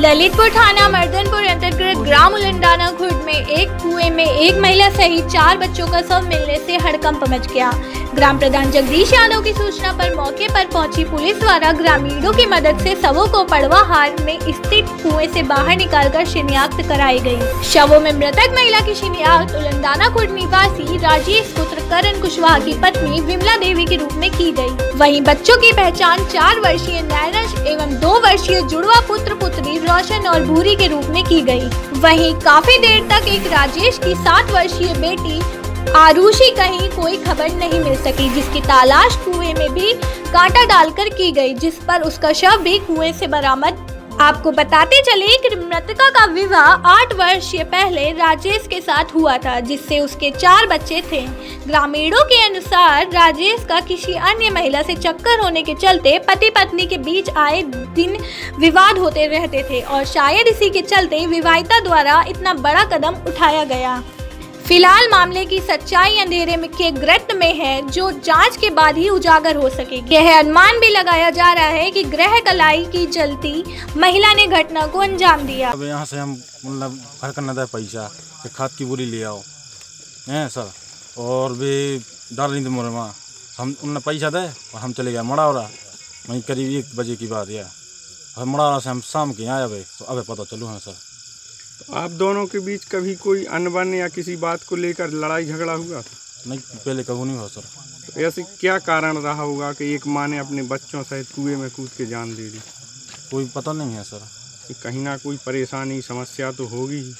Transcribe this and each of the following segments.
ललितपुर थाना मर्दनपुर अंतर्गत ग्राम उलंडाना खुर्द में एक कुएं में एक महिला सहित 4 बच्चों का शव मिलने से हड़कंप मच गया। ग्राम प्रधान जगदीश यादव की सूचना पर मौके पर पहुंची पुलिस द्वारा ग्रामीणों की मदद से शवों को पड़वाहार में स्थित कुएं से बाहर निकालकर शिनाख्त कराई गई। शवों में मृतक महिला की शिनाख्त उलंडाना खुर्द निवासी राजेश पुत्र करण कुशवाहा की पत्नी विमला देवी के रूप में की गई। वहीं बच्चों की पहचान 4 वर्षीय नैरश एवं 2 वर्षीय जुड़वा पुत्र पुत्री रोशन और भूरी के रूप में की गई। वहीं काफी देर तक एक राजेश की 7 वर्षीय बेटी आरुषि कहीं कोई खबर नहीं मिल सकी, जिसकी तलाश कुएं में भी कांटा डालकर की गई, जिस पर उसका शव भी कुएं से बरामद। आपको बताते चले कि मृतका का विवाह 8 वर्ष पहले राजेश के साथ हुआ था, जिससे उसके 4 बच्चे थे। ग्रामीणों के अनुसार राजेश का किसी अन्य महिला से चक्कर होने के चलते पति पत्नी के बीच आए दिन विवाद होते रहते थे और शायद इसी के चलते विवाहिता द्वारा इतना बड़ा कदम उठाया गया। फिलहाल मामले की सच्चाई अंधेरे के गर्त में है, जो जांच के बाद ही उजागर हो सकेगी। यह अनुमान भी लगाया जा रहा है कि गृह कलाई की जलती महिला ने घटना को अंजाम दिया। अब यहाँ से हम मतलब घर करना था पैसा खाद की बोरी ले आओ हैं सर, और भी डाल रही थी मोरे माँ, हम उन्हें पैसा दे और हम चले गए मड़ावरा। वहीं करीब 1 बजे की बात है। मड़ावरा से हम शाम के आए अबे तो अबे पता चलूँ है सर। तो आप दोनों के बीच कभी कोई अनबन या किसी बात को लेकर लड़ाई झगड़ा हुआ था? नहीं, पहले कभी नहीं हुआ सर। तो ऐसे क्या कारण रहा होगा कि एक माँ ने अपने बच्चों सहित कुएं में कूद के जान दे दी? कोई पता नहीं है सर। कि कहीं ना कोई परेशानी समस्या तो होगी ही।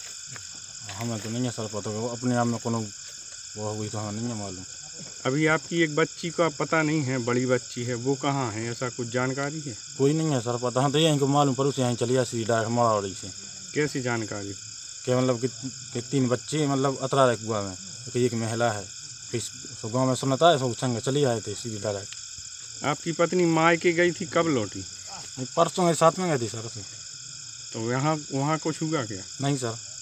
हमें तो नहीं है सर पता, अपने आप में कोनो वो हुई तो हमें नहीं है मालूम। अभी आपकी एक बच्ची का पता नहीं है, बड़ी बच्ची है, वो कहाँ है, ऐसा कुछ जानकारी है? कोई नहीं है सर पता। हाँ तो यहीं को मालूम पर उसे यहीं चली आई डायरेक्ट मड़ावड़ी से। कैसी जानकारी? क्या मतलब कि 3 बच्चे मतलब अतरा रहे कुआ में, तो एक महिला है, फिर गाँव में सुनता है, सब संग चली आए थे सीधी डायरेक्ट। आपकी पत्नी मायके गई थी, कब लौटी? परसों के साथ में गई थी सर से। तो वहाँ कुछ हुआ क्या? नहीं सर।